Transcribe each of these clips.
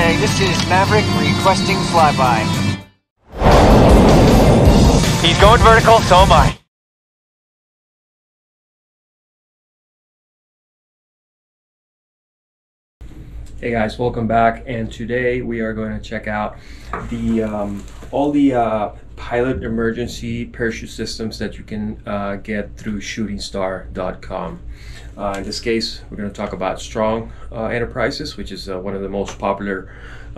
Hey, this is Maverick requesting flyby. He's going vertical, so am I. Hey guys, welcome back, and today we are going to check out the all the pilot emergency parachute systems that you can get through shootingstar.com. In this case, we're going to talk about Strong Enterprises, which is one of the most popular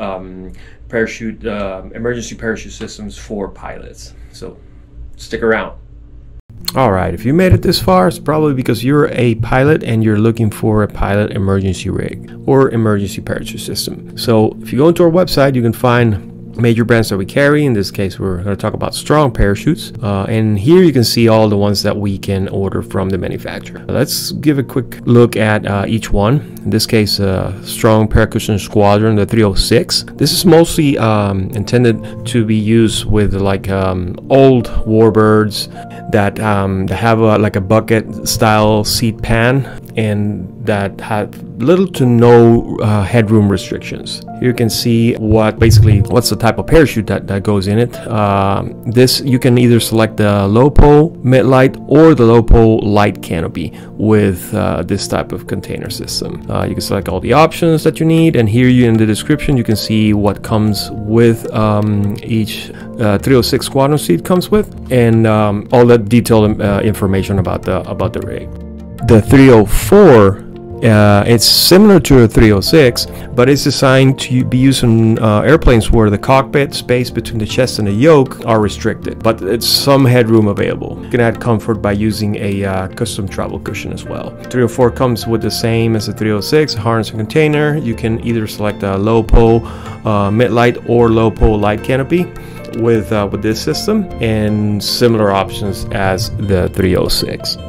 emergency parachute systems for pilots. So stick around. Alright, if you made it this far, it's probably because you're a pilot and you're looking for a pilot emergency rig or emergency parachute system. So if you go into our website, you can find major brands that we carry. In this case, we're going to talk about Strong parachutes, and here you can see all the ones that we can order from the manufacturer. Let's give a quick look at each one. In this case, Strong Paracushion Squadron, the 306. This is mostly intended to be used with like old warbirds that have like a bucket style seat pan and that have little to no headroom restrictions. Here you can see what's the type of parachute that goes in it. This, you can either select the LowPo mid-light or the LowPo light canopy with this type of container system. You can select all the options that you need, and here in the description you can see what comes with each 306 Squadron seat comes with, and all the detailed information about the rig. The 304, it's similar to a 306, but it's designed to be used in airplanes where the cockpit space between the chest and the yoke are restricted, but it's some headroom available. You can add comfort by using a custom travel cushion as well. 304 comes with the same as the 306, harness and container. You can either select a LowPo mid-light or LowPo light canopy with this system, and similar options as the 306.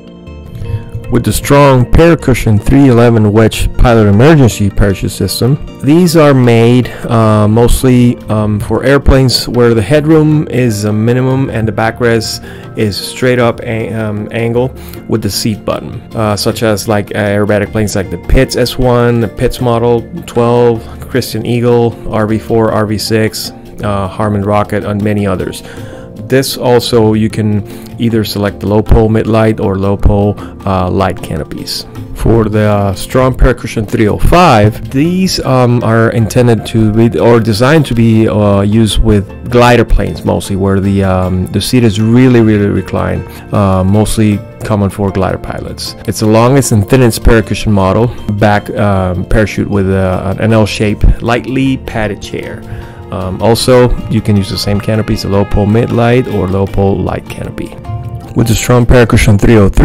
With the Strong Paracushion 311 Wedge Pilot Emergency Parachute System, these are made mostly for airplanes where the headroom is a minimum and the backrest is straight up angle with the seat button, such as like aerobatic planes like the Pitts S1, the Pitts Model 12, Christian Eagle, RV4, RV6, Harmon Rocket, and many others. This also, you can either select the LowPo mid-light or LowPo light canopies. For the Strong Paracushion 305, these are intended to be, or designed to be used with glider planes mostly, where the seat is really reclined, mostly common for glider pilots. It's the longest and thinnest paracushion model, back parachute with an L-shaped, lightly padded chair. Also, you can use the same canopies, the LowPo mid-light or LowPo light canopy. With the Strong Paracushion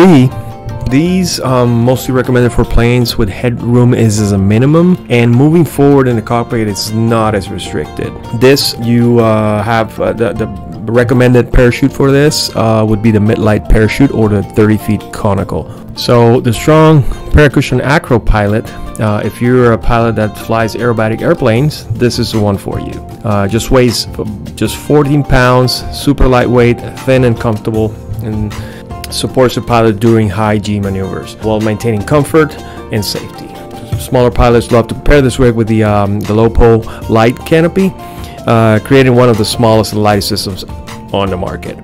303, these mostly recommended for planes with headroom is as a minimum, and moving forward in the cockpit is not as restricted. This, you have the recommended parachute for this would be the mid-light parachute or the 30 feet conical. So the Strong Paracushion Acro Pilot, if you're a pilot that flies aerobatic airplanes, this is the one for you. Just weighs just 14 pounds, super lightweight, thin and comfortable, and supports the pilot during high G maneuvers while maintaining comfort and safety. Smaller pilots love to pair this rig with the LowPo light canopy, creating one of the smallest and lightest systems on the market.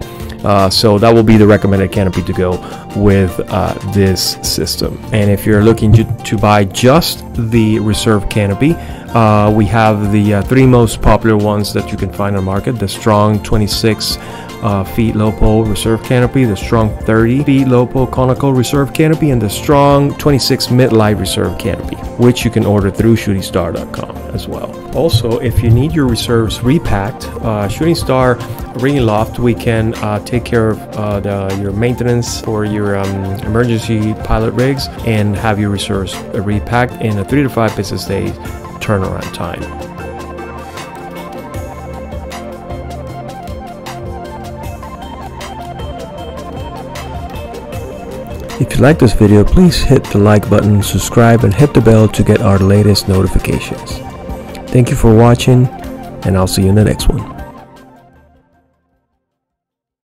So that will be the recommended canopy to go with this system. And if you're looking to buy just the reserve canopy, we have the three most popular ones that you can find on the market: the Strong 26 feet LowPo reserve canopy, the Strong 30 feet LowPo conical reserve canopy, and the Strong 26 mid-light reserve canopy, which you can order through shootingstar.com as well. Also, if you need your reserves repacked, Shooting Star Rigging Loft, we can take care of your maintenance for your emergency pilot rigs and have your reserves repacked in a 3 to 5 business days turnaround time. If you like this video, please hit the like button, subscribe, and hit the bell to get our latest notifications. Thank you for watching, and I'll see you in the next one.